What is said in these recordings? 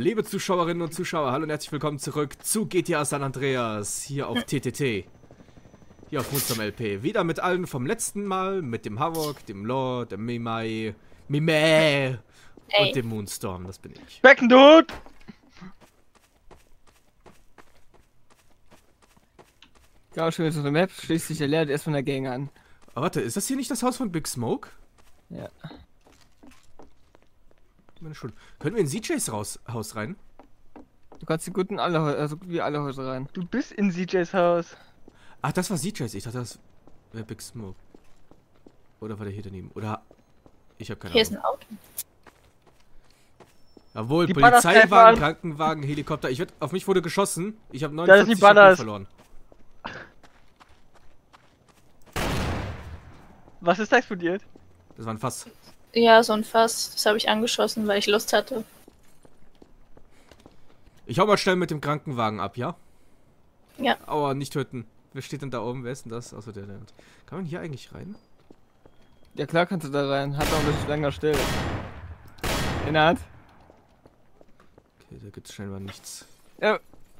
Liebe Zuschauerinnen und Zuschauer, hallo und herzlich willkommen zurück zu GTA San Andreas, hier auf TTT. Hier auf Mutzam LP. Wieder mit allen vom letzten Mal, mit dem Havok, dem Lord, dem Mimai, und dem Moonstorm, das bin ich. Beckendude! Ja, schön, so eine Map schließt sich der Lehrer erst von der Gang an. Aber warte, ist das hier nicht das Haus von Big Smoke? Ja. Ich meine schon. Können wir in CJs Haus rein? Du kannst die guten alle, also wie alle Häuser rein. Du bist in CJs Haus. Ach, das war CJs. Ich dachte, das wäre Big Smoke. Oder war der hier daneben? Oder... Ich habe keine Ahnung. Hier ist ein Auto. Jawohl, Die Polizeiwagen, Bannerstreifen. Krankenwagen, Helikopter. Auf mich wurde geschossen. Ich habe Da ist die 49 HP Banners. verloren. Was ist da explodiert? Das war ein Fass. Ja, so ein Fass. Das habe ich angeschossen, weil ich Lust hatte. Ich hau mal schnell mit dem Krankenwagen ab, ja? Ja. Aua, nicht töten. Wer steht denn da oben? Wer ist denn das? Achso, der. Kann man hier eigentlich rein? Ja klar kannst du da rein, hat auch ein bisschen länger still. In der Hand. Okay, da gibt's scheinbar nichts. Ja.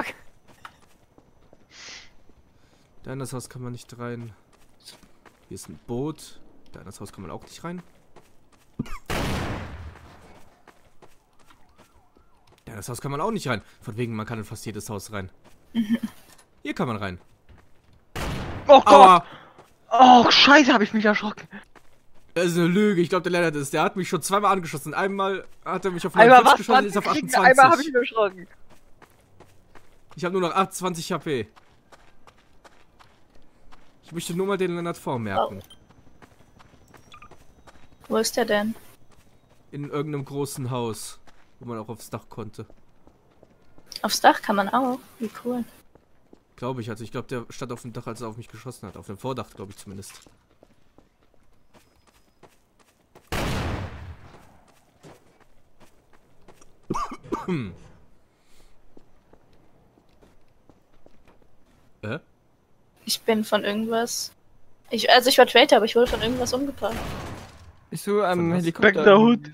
Da in das Haus kann man nicht rein. Hier ist ein Boot. Da in das Haus kann man auch nicht rein. Da in das Haus kann man auch nicht rein. Von wegen, man kann in fast jedes Haus rein. Hier kann man rein. Oh Gott! Aua! Oh, scheiße, habe ich mich erschrocken. Das ist eine Lüge. Ich glaube, der Lennart ist. Der hat mich schon zweimal angeschossen. Einmal hat er mich auf Einmal 49 was? geschossen, ist auf Einmal 28. habe ich mich erschrocken. Ich habe nur noch 28 HP. Ich möchte nur mal den Lennart vormerken. Wo ist der denn? In irgendeinem großen Haus, wo man auch aufs Dach konnte. Aufs Dach kann man auch. Wie cool. Glaube ich. Also ich glaube, der stand auf dem Dach, als er auf mich geschossen hat. Auf dem Vordach, glaube ich zumindest. Ich bin von irgendwas... Also ich war Traitor, aber ich wurde von irgendwas umgebracht. Bist du am Von was? Helikopter? Beckendude.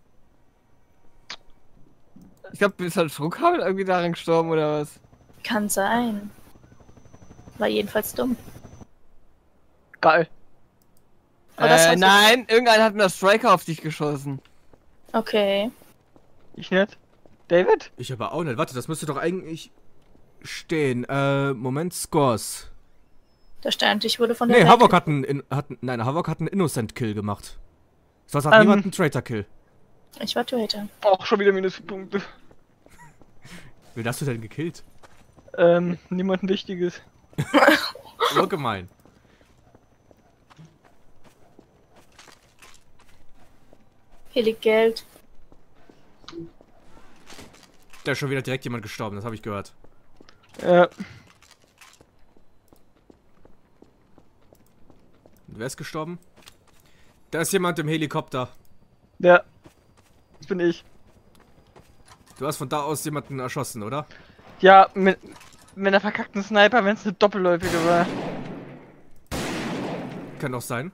Ich glaube, du bist halt Druckkabel irgendwie darin gestorben oder was? Kann sein. War jedenfalls dumm. Geil. Aber das heißt- Nein, irgendeiner hat mit der Striker auf dich geschossen. Okay. Ich nicht. David? Ich aber auch nicht. Warte, das müsste doch eigentlich stehen. Moment, Scores. Da stand, ich wurde von der... Nee, Werke- Havok Havok hat einen Innocent Kill gemacht. Sonst hat niemand einen Traitor Kill. Ich war Traitor. Auch schon wieder Minuspunkte. Wen hast du denn gekillt? Niemanden Wichtiges. So gemein. Hier liegt Geld. Da ist schon wieder direkt jemand gestorben, das habe ich gehört. Ja. Und wer ist gestorben? Da ist jemand im Helikopter. Ja. Das bin ich. Du hast von da aus jemanden erschossen, oder? Ja, mit einer verkackten Sniper, wenn es eine doppelläufige war. Kann doch sein.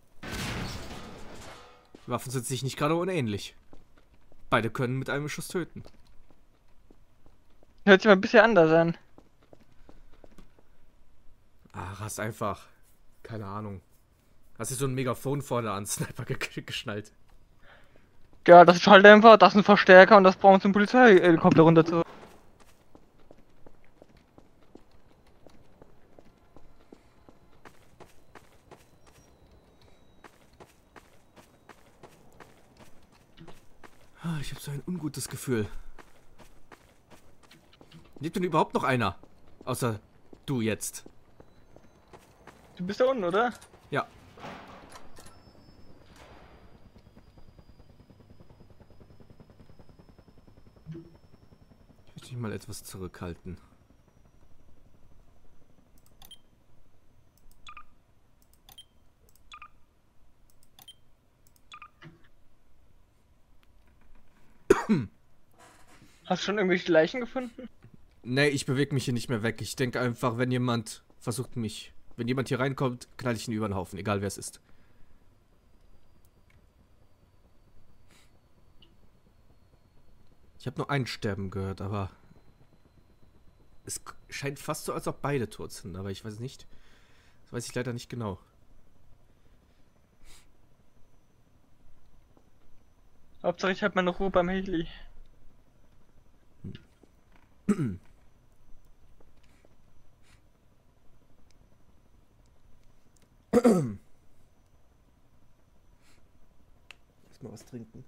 Die Waffen sind sich nicht gerade unähnlich. Beide können mit einem Schuss töten. Hört sich mal ein bisschen anders an. Ach, hast einfach... Keine Ahnung. Hast du so ein Megafon vorne an Sniper geschnallt? Ja, das ist Schalldämpfer, das ist ein Verstärker und das brauchen wir zum Polizeihelikopter runter zu. Ich habe so ein ungutes Gefühl. Lebt denn überhaupt noch einer? Außer du jetzt. Du bist da unten, oder? Ja. Ich möchte mich mal etwas zurückhalten. Hast du schon irgendwelche Leichen gefunden? Nee, ich bewege mich hier nicht mehr weg. Ich denke einfach, wenn jemand versucht mich... Wenn jemand hier reinkommt, knall ich ihn über den Haufen, egal wer es ist. Ich habe nur einen sterben gehört, aber es scheint fast so, als ob beide tot sind, aber ich weiß nicht. Das weiß ich leider nicht genau. Hauptsache ich habe meine Ruhe beim Heli. Mal was trinken.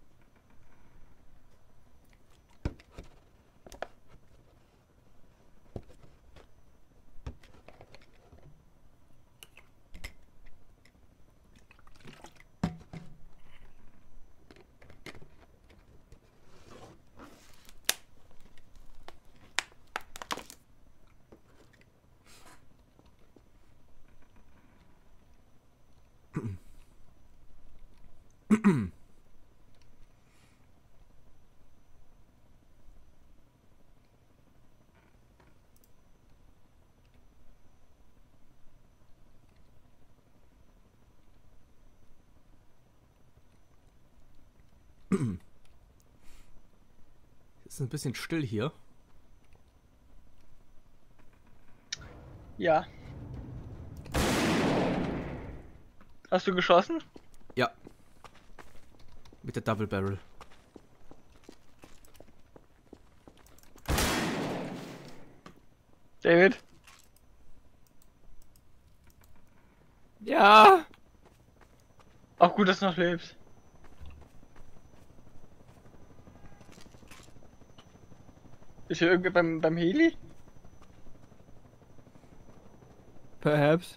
Es ist ein bisschen still hier. Ja. Hast du geschossen? Ja. Mit der Double Barrel. David? Ja. Auch gut, dass du noch lebst. Ist hier irgendwie beim Heli? Perhaps.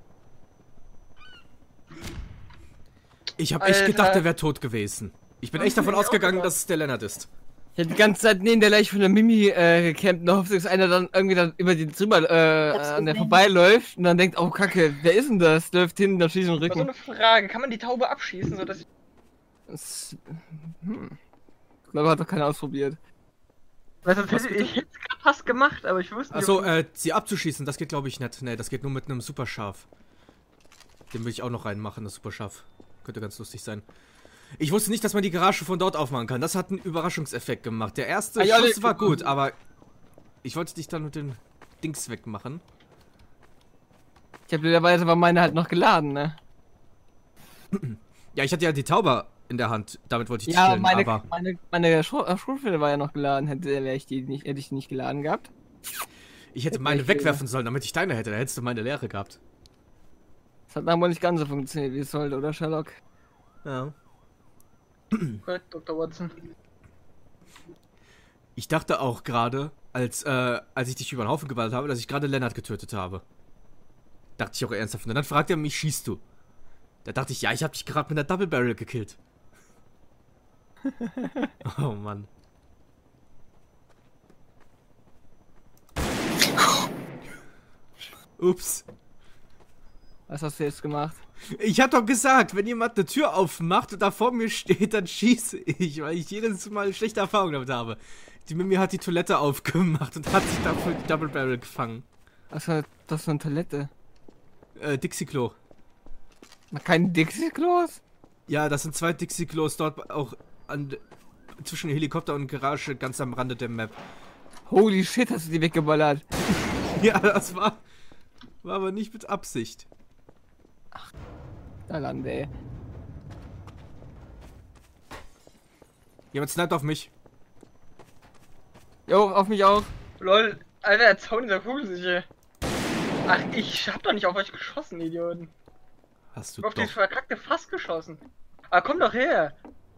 Ich habe echt Alter. gedacht, er wäre tot gewesen. Ich bin echt davon ausgegangen, dass es der Lennart ist. Ich hab die ganze Zeit neben der Leiche von der Mimi gecampt und hoffe, dass einer dann irgendwie dann über die drüber an der vorbeiläuft und dann denkt, oh Kacke, wer ist denn das? Läuft hin, dann schießt den Aber so Rücken. eine Frage, kann man die Taube abschießen, sodass ich... Das, Ich glaube, hat doch keiner ausprobiert. Weißt du, ich hätte es gerade fast gemacht, aber ich wusste nicht... Achso, sie abzuschießen, das geht glaube ich nicht. Ne, das geht nur mit einem Superscharf. Den will ich auch noch reinmachen, das Superscharf. Könnte ganz lustig sein. Ich wusste nicht, dass man die Garage von dort aufmachen kann. Das hat einen Überraschungseffekt gemacht. Der erste Schuss war gut, aber ich wollte dich dann mit den Dings wegmachen. Ich habe blöderweise war meine halt noch geladen, ne? Ja, ich hatte ja die Taube in der Hand. Damit wollte ich dich Ja, stellen, meine aber Schrotflinte war ja noch geladen. Hätte ich die nicht geladen gehabt. ich hätte meine wegwerfen sollen, damit ich deine hätte. Da hättest du meine leere gehabt. Das hat dann wohl nicht ganz so funktioniert, wie es sollte, oder Sherlock? Ja. Gut, Dr. Watson. Ich dachte auch gerade, als ich dich über den Haufen geballert habe, dass ich gerade Lennart getötet habe. Dachte ich auch ernsthaft. Und dann fragt er mich, schießt du? Da dachte ich, ja, ich habe dich gerade mit einer Double Barrel gekillt. Oh Mann. Ups. Was hast du jetzt gemacht? Ich hab doch gesagt, wenn jemand eine Tür aufmacht und da vor mir steht, dann schieße ich, weil ich jedes Mal schlechte Erfahrungen damit habe. Die Mimi hat die Toilette aufgemacht und hat sich dafür die Double Barrel gefangen. Was war das für eine Toilette? Dixie-Klo. Kein Dixie-Klos? Ja, das sind 2 Dixie-Klos dort auch zwischen Helikopter und Garage ganz am Rande der Map. Holy shit, hast du die weggeballert? Ja, das war aber nicht mit Absicht. Da lande, ey. Jemand sniped auf mich. Jo, auf mich auch. Lol, Alter, der Zaun ist ja kugelsicher. Ach, ich hab doch nicht auf euch geschossen, Idioten. Hast Ich du hab auf dieses doch. verkackte Fass geschossen. Aber komm doch her.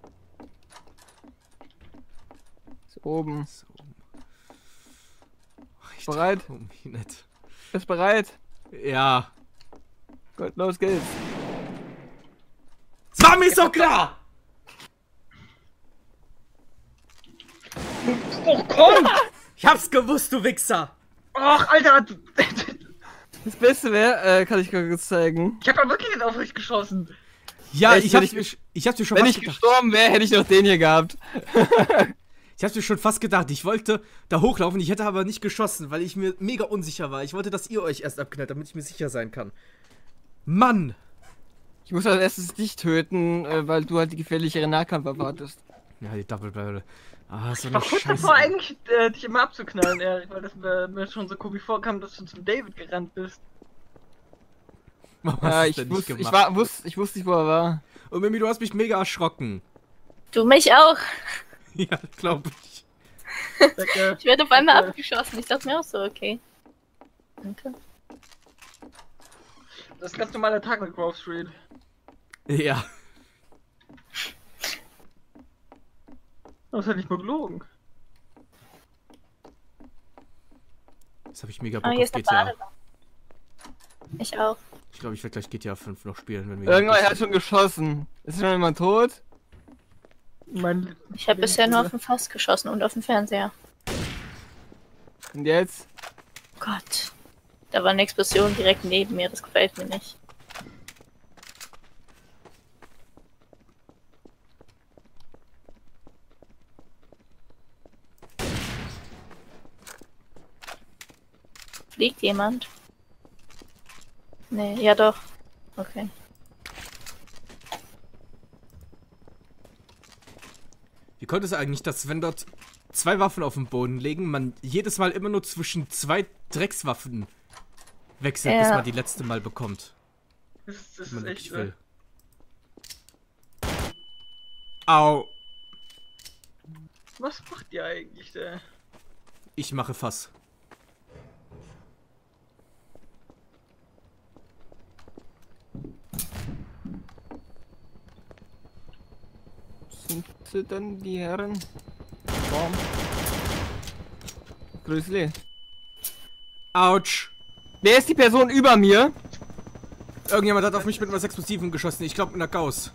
Ist oben. So. Ich Bereit? trau mich nicht. Bist bereit? Ja. Gut, los geht's. Es war mir so klar! Oh, komm! Ich hab's gewusst, du Wichser! Ach, Alter! Das Beste wäre, kann ich kurz zeigen. Ich hab ja wirklich nicht auf euch geschossen. Ja, Echt, ich hab's mir schon Wenn fast ich gedacht. gestorben wäre, hätte ich noch den hier gehabt. Ich hab's mir schon fast gedacht. Ich wollte da hochlaufen, ich hätte aber nicht geschossen, weil ich mir mega unsicher war. Ich wollte, dass ihr euch erst abknallt, damit ich mir sicher sein kann. Mann! Ich muss als erstes dich töten, weil du halt die gefährlichere Nahkampfwaffe hattest. Ja, die Double Barrel. Ah, so Ich war eine kurz Scheiße. davor eigentlich, dich immer abzuknallen, Erik, weil das mir schon so komisch vorkam, dass du zum David gerannt bist. Warum Ja, hast du ich denn nicht wusste, gemacht? ich wusste nicht, wo er war. Und Mimi, du hast mich mega erschrocken. Du mich auch. Ja, glaube ich. Danke. Ich werde auf einmal Danke. abgeschossen. Ich dachte mir auch so, okay. Danke. Das ist ein ganz normaler Tag mit Grove Street. Ja. Das ist ja nicht mal gelogen. Jetzt habe ich mega Ah, Bock hier auf ist der GTA. Badewanne. Ich auch. Ich glaube, ich werde gleich GTA 5 noch spielen, wenn wir... Irgendwann hat schon geschossen. Ist schon jemand tot? Mein Ich habe bisher nur auf den Fass geschossen und auf den Fernseher. Und jetzt? Gott. Da war eine Explosion direkt neben mir. Das gefällt mir nicht. Fliegt jemand? Nee, ja doch. Okay. Wie konnte es eigentlich, dass wenn dort 2 Waffen auf dem Boden liegen, man jedes Mal immer nur zwischen 2 Dreckswaffen wechselt, bis Ja. man die letzte Mal bekommt? Das Wenn ist man echt wirklich will. Au. Was macht ihr eigentlich da? Ich mache Fass. Sind sie denn die Herren? Warum? Grüßli. Autsch. Wer ist die Person über mir? Irgendjemand hat auf mich mit etwas Explosivem geschossen. Ich glaube mit einer Gauss.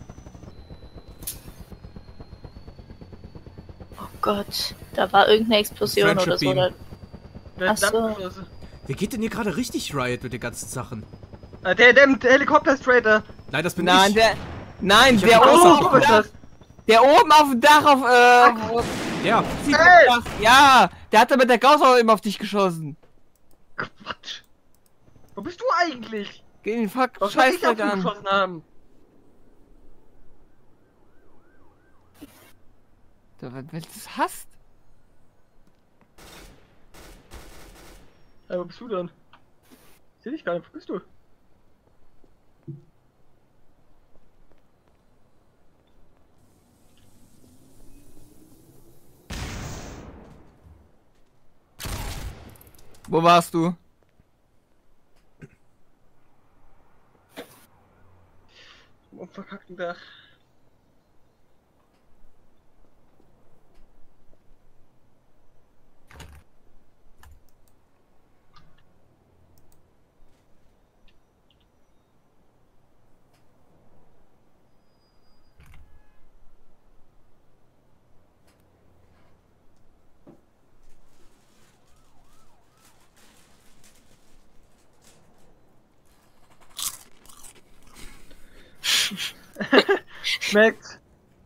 Oh Gott. Da war irgendeine Explosion Friendship oder so. Beam. Oder... Wer hat Ach so. abgeschossen? Wer geht denn hier gerade richtig Riot mit den ganzen Sachen? Der Helikopter-Strader. Nein, das bin Nein, ich. nein, Ich der hab oben, Gauss auf dem abbekommen. Dach, der oben auf dem Dach auf, Ja. Hey! ja, der hat da mit der Gauss auch eben auf dich geschossen. Quatsch. Wo bist du eigentlich? Geh den Fuck, Was soll ich Scheißdreck an. abgeschossen haben? Wenn du das hast. Wo bist du denn? Ich seh dich gar nicht. Wo bist du? Wo warst du? Am verkackten Dach. Schmeckt.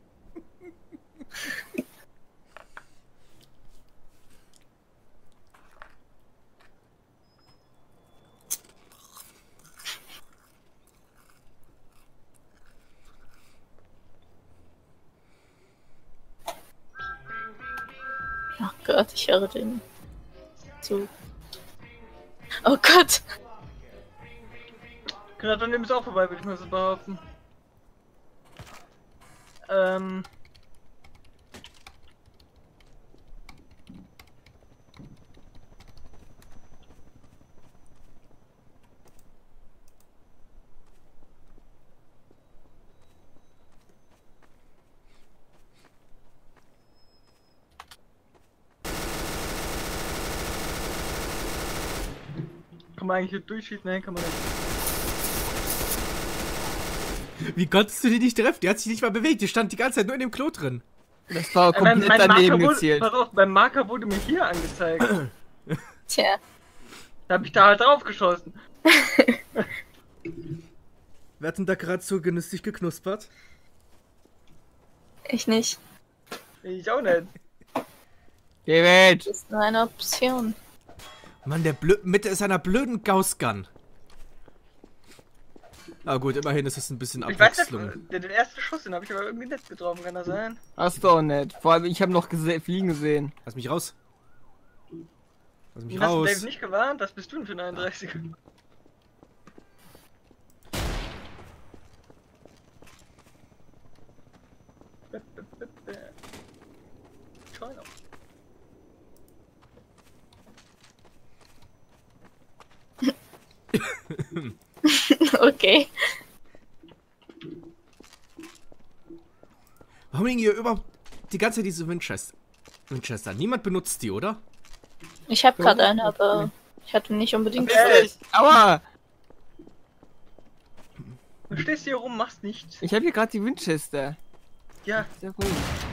Ach Gott, ich höre den Zug. Oh Gott. Gerade daneben ist auch vorbei, würde ich mal so behaupten. Kann man eigentlich hier durchschießen? Nein, kann man nicht. Wie konntest du die nicht treffen? Die hat sich nicht mal bewegt. Die stand die ganze Zeit nur in dem Klo drin. Das war komplett daneben gezielt. Pass auf, beim Marker wurde mir hier angezeigt. Tja. Da hab ich da halt drauf geschossen. Wer hat denn da gerade so genüsslich geknuspert? Ich nicht. Ich auch nicht. Geh weg! Das ist nur eine Option. Mann, der Mitte ist einer blöden Gauss-Gun. Aber gut, immerhin ist es ein bisschen Ich weiß nicht, Abwechslung. den ersten Schuss, den habe ich aber irgendwie nicht getroffen, kann das sein? Hast du auch nicht. Vor allem, ich habe noch fliegen gesehen. Lass mich raus. Lass mich Du hast den raus. Dave nicht gewarnt, was bist du denn für ein 31er? Schau noch. Okay. Warum liegen hier überhaupt die ganze Zeit diese Winchester? Niemand benutzt die, oder? Ich habe gerade eine, aber ich hatte nicht unbedingt. Aua! Du stehst hier rum, machst nichts. Ich habe hier gerade die Winchester. Ja, Sehr gut.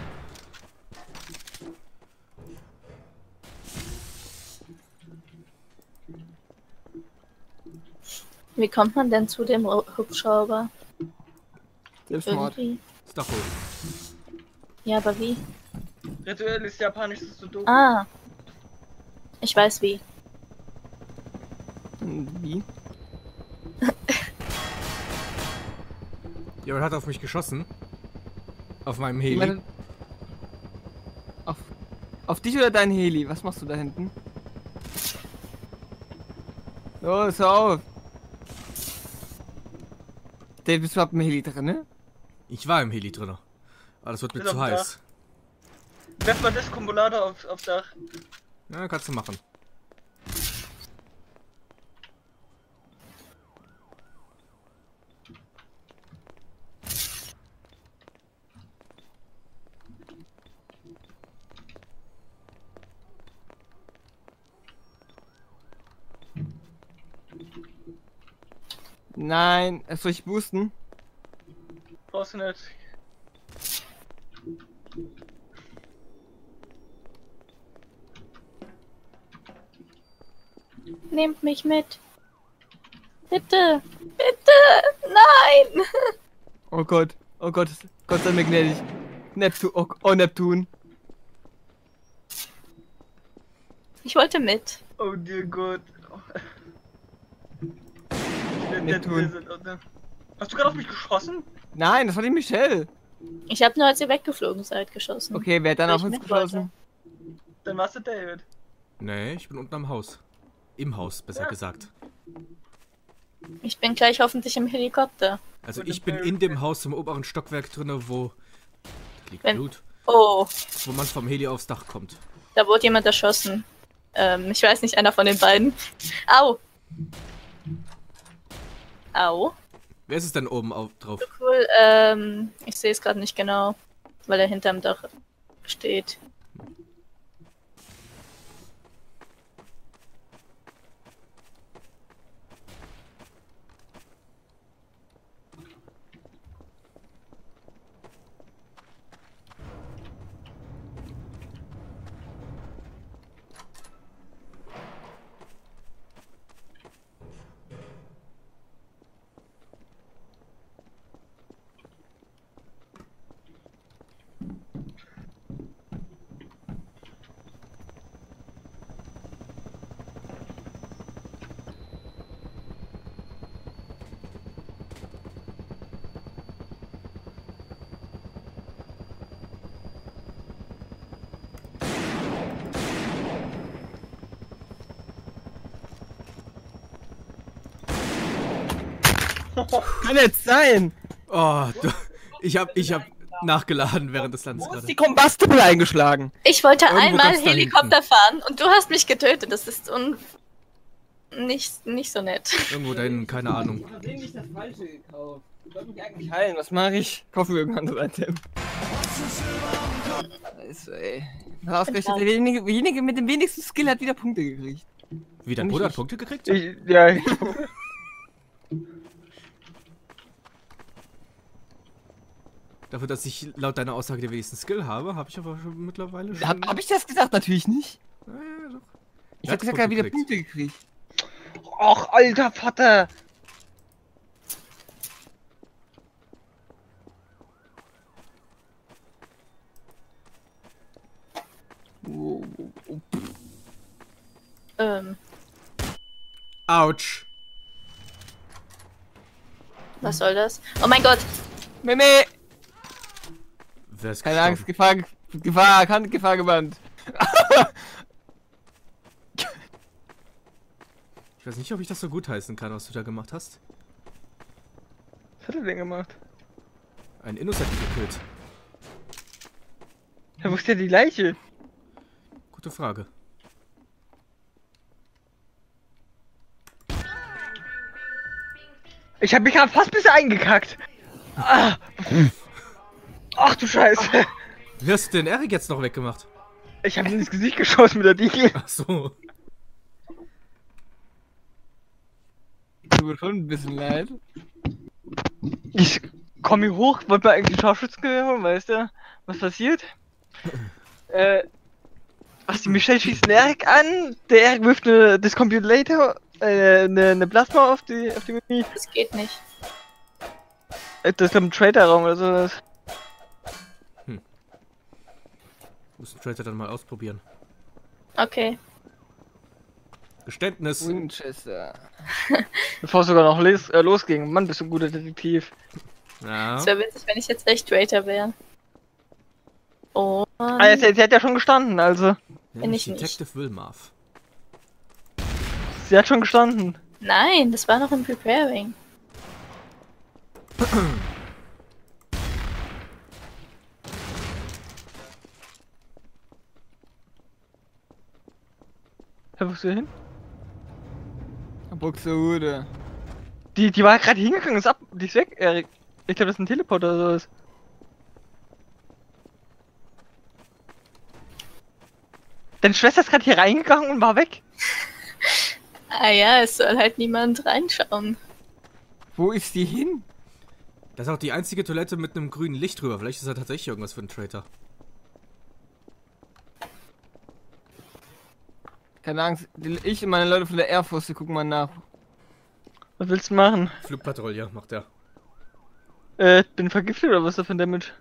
Wie kommt man denn zu dem Hubschrauber? Selbstmord. Irgendwie. Ist doch wohl. Ja, aber wie? rituell ist japanisch, das ist so doof. Ah. Ich weiß wie. Wie? Jemand hat auf mich geschossen. Auf meinem Heli. Auf dich oder dein Heli? Was machst du da hinten? Los, hör auf! Dave, bist du überhaupt im Heli drin, ne? Ich war im Heli drin. Aber das wird mir Ist zu auf dem heiß. Werf mal das Kumbulator aufs Dach. Ja, kannst du machen. Nein, soll ich boosten? Brauchst du nicht. Nehmt mich mit. Bitte. Bitte. Nein. Oh Gott, Gott sei mir gnädig. Neptun, oh Neptun. Ich wollte mit. Oh dear Gott. Neptun. Hast du gerade auf mich geschossen? Nein, das war die Michelle. Ich habe nur, als ihr weggeflogen seid, geschossen. Okay, wer hat dann Weil auf ich uns mit geschossen? Dann warst du David. Nee, ich bin unten am Haus. Im Haus, besser Ja. gesagt. Ich bin gleich hoffentlich im Helikopter. Also Und ich im bin in Parachute. dem Haus im oberen Stockwerk drinne, wo... Da liegt Wenn- Blut. Oh, Wo man vom Heli aufs Dach kommt. da wurde jemand erschossen. Ich weiß nicht, einer von den beiden. Au. Au. Wer ist es denn oben drauf? Cool, ich sehe es gerade nicht genau, weil er hinterm Dach steht. Kann jetzt sein! Oh, du, ich hab nachgeladen während des Landes Wo ist gerade. die Combustible eingeschlagen? Ich wollte Irgendwo einmal ganz da Helikopter fahren und du hast mich getötet. Das ist nicht so nett. Irgendwo da hinten, keine Ahnung. Ich habe nicht das Falsche gekauft. Ich wollte mich eigentlich heilen. Was mache ich? Kaufe mir irgendwann so ein Item. Scheiße, ey. Ausgerechnet derjenige mit dem wenigsten Skill hat wieder Punkte gekriegt. Wie, dein Bruder hat Punkte gekriegt? Ja, Dafür, dass ich laut deiner Aussage den wenigsten Skill habe, habe ich aber schon mittlerweile schon... Hab ich das gesagt? Natürlich nicht. Ja, doch. Ich Wer hab hat gesagt, er hat wieder Punkte Punkte gekriegt. Ach, alter Vater. Oh, oh, oh. Autsch. Was soll das? Oh mein Gott! Mimi! Wer ist Keine Angst, gestorben? Gefahr gebannt. Ich weiß nicht, ob ich das so gutheißen kann, was du da gemacht hast. Was hat er denn gemacht? Ein Innocent gekillt. Ja, wo ist denn die Leiche? Gute Frage. Ich hab mich gerade fast ein bisschen eingekackt. Ah. Ach du Scheiße. Wie hast du den Erik jetzt noch weggemacht? Ich hab ihm ins Gesicht geschossen mit der Diegel. Ach so. Tut mir schon ein bisschen leid. Ich komm hier hoch, wollte mir eigentlich Scharfschützengewehr holen, weißt du? Was passiert? Die Michelle schießt den Erik an, der Erik wirft eine Discombulator, eine Plasma auf die Mimi. Das geht nicht. Das ist im Trader-Raum oder sowas. Muss den Trader dann mal ausprobieren. Okay. Geständnis. Winchester. Bevor es sogar noch losging. Mann, bist du ein guter Detektiv. Ja. Es wäre witzig, wenn ich jetzt echt Traitor wäre. Oh. Ah, sie hat ja schon gestanden, also. Bin ich Detective Wilmarth. Sie hat schon gestanden. Nein, das war noch im Preparing. Wo ist sie hin? Buxtehude. Die war gerade hingegangen, ist ab. Die ist weg, Erik. Ich glaube, das ist ein Teleporter oder sowas. Deine Schwester ist gerade hier reingegangen und war weg. Ah ja, es soll halt niemand reinschauen. Wo ist die hin? Das ist auch die einzige Toilette mit einem grünen Licht drüber. Vielleicht ist da tatsächlich irgendwas für einen Traitor. Keine Angst, ich und meine Leute von der Air Force, die gucken mal nach. Was willst du machen? Flugpatrouille macht der. Bin vergiftet oder was ist da für ein Damage?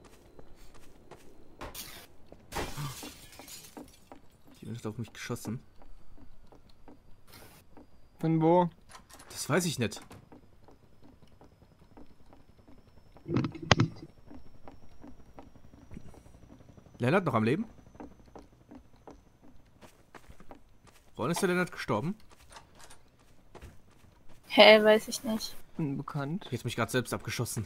Jemand hat auf mich geschossen. Von wo? Das weiß ich nicht. Lennart noch am Leben? Ron, ist der Lennart gestorben? Hä, weiß ich nicht. Unbekannt. Ich hab mich gerade selbst abgeschossen.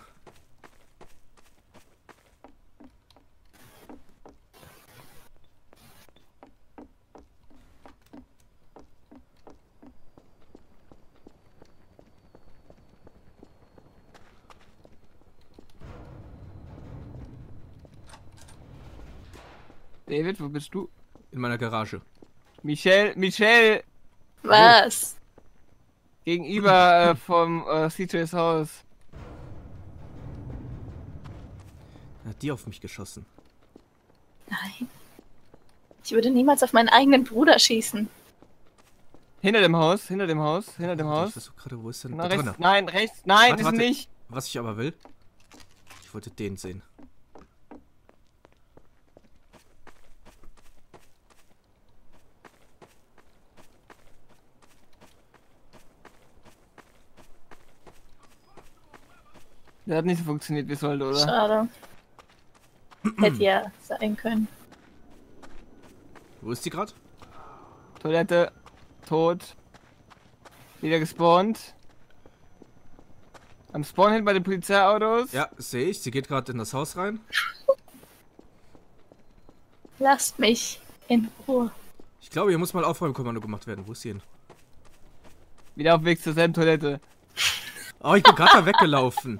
David, wo bist du? In meiner Garage. Michelle! Was? Gegenüber vom CJs Haus. Hat die auf mich geschossen? Nein. Ich würde niemals auf meinen eigenen Bruder schießen. Hinter dem Haus, hinter dem Haus, hinter dem Ich Haus. versuch gerade, wo ist denn Na, da rechts, drinne? nein, rechts, nein, Warte, ist warte. nicht. Was ich aber will. Ich wollte den sehen. Der hat nicht so funktioniert, wie es sollte, oder? Schade. Hätte ja sein können. Wo ist die gerade? Toilette, tot. Wieder gespawnt. Am Spawn hin bei den Polizeiautos. Ja, sehe ich. Sie geht gerade in das Haus rein. Lasst mich in Ruhe. Ich glaube, hier muss mal Aufräumkommando gemacht werden. Wo ist sie hin? Wieder auf Weg zur selben Toilette. Oh, ich bin gerade da weggelaufen.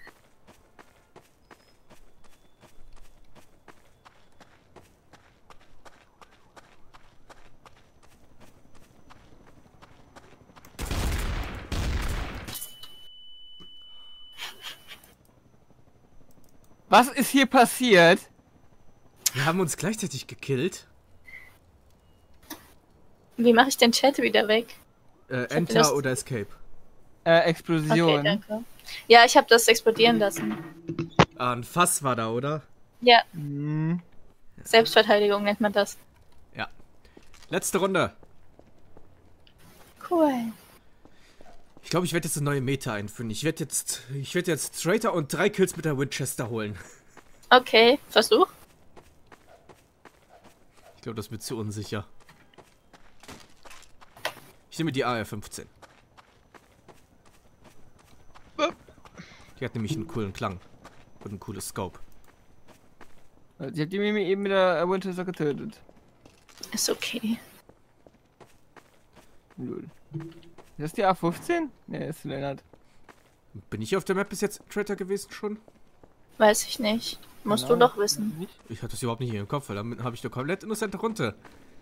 Was ist hier passiert? Wir haben uns gleichzeitig gekillt. Wie mache ich den Chat wieder weg? Enter Lust. oder Escape. Explosion. Okay, danke. Ja, ich habe das explodieren lassen. Ah, ein Fass war da, oder? Ja, Hm. Selbstverteidigung nennt man das. Ja. Letzte Runde. Cool. Ich glaube, ich werde jetzt eine neue Meta einführen. Ich werde jetzt Traitor und 3 Kills mit der Winchester holen. Okay, Versuch. Ich glaube, das wird zu unsicher. Ich nehme die AR-15. Die hat nämlich einen coolen Klang. Und ein cooles Scope. Ich hab die Mimi eben mit der Winchester getötet. Ist okay. Lul. Ist das die A15? Ne, ist Lennart. Bin ich auf der Map bis jetzt Traitor gewesen schon? Weiß ich nicht. Musst du doch wissen. Nicht? Ich hatte das überhaupt nicht im Kopf, weil damit habe ich doch komplett innocente Runde.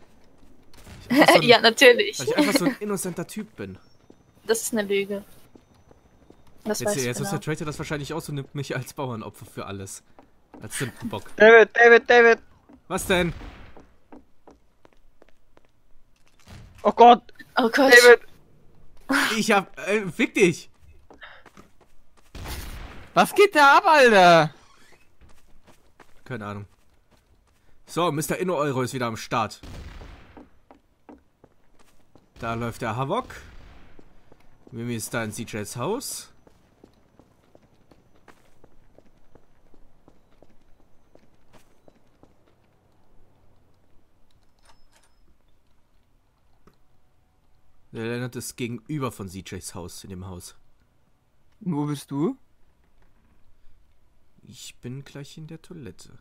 Ja, natürlich. Weil ich einfach so ein innocenter Typ bin. Das ist eine Lüge. Das weiß ich Jetzt ist genau. der Traitor das wahrscheinlich aus und nimmt mich als Bauernopfer für alles. Als Sündenbock. David! Was denn? Oh Gott! Oh Gott. David! Ich hab... fick dich! Was geht da ab, Alter? Keine Ahnung. So, Mr. Inno-Euro ist wieder am Start. Da läuft der Havok. Mimi ist da in CJs Haus. Der Lennart ist gegenüber von CJs Haus, in dem Haus. Wo bist du? Ich bin gleich in der Toilette.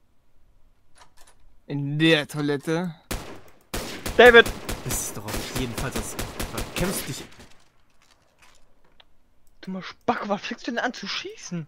In der Toilette. David! Das ist doch auf jeden Fall das. Kämpfst dich. Dummer Spack, was fängst du denn an zu schießen?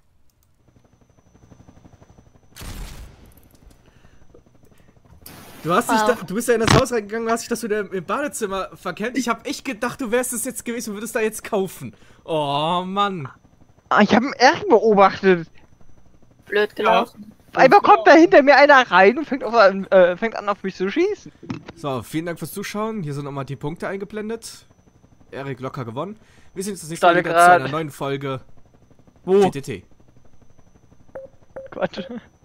Du hast Wow. du bist ja in das Haus reingegangen, hast dich das wieder im Badezimmer verkennt. Ich hab echt gedacht, du wärst es jetzt gewesen und würdest da jetzt kaufen. Oh Mann. Ah, ich habe einen Erg beobachtet. Blöd gelaufen. Einmal kommt da hinter mir einer rein und fängt an auf mich zu schießen. So, vielen Dank fürs Zuschauen. Hier sind nochmal die Punkte eingeblendet. Erik locker gewonnen. Wir sehen uns das nächste Mal wieder zu Stalingrad. einer neuen Folge Wo? TTT. Quatsch.